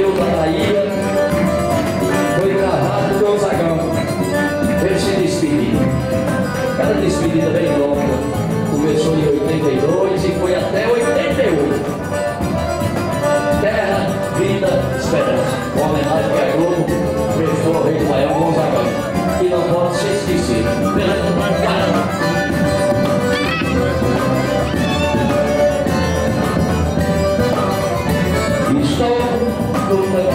Deus da Bahia, foi gravado no Gonzagão. Ele se despediu. Cada despedida bem longa. Começou em 82 e foi até 88. Terra, vida, esperança. Uma homenagem que a Globo prestou ao rei do Baião Gonzagão. E não pode ser esquecido. Estou no